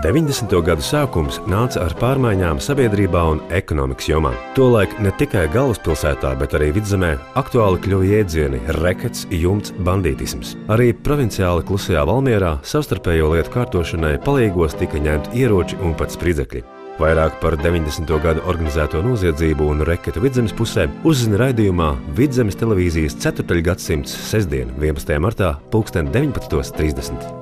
90. gadu sākums nāca ar pārmaiņām sabiedrībā un ekonomikas jomā. Tolaik ne tikai galvaspilsētā, bet arī Vidzemē aktuāli kļuva jēdzieni rekets, jumts, bandītisms. Arī provinciāli klusajā Valmierā savstarpējo lietu kārtošanai palīgos tika ņemti ieroči un pat spridzekļi. Vairāk par 90. gadu organizēto noziedzību un reketu Vidzemes pusē uzzina raidījumā Vidzemes televīzijas 4. gadsimts sestdien, 11. martā, 19:30.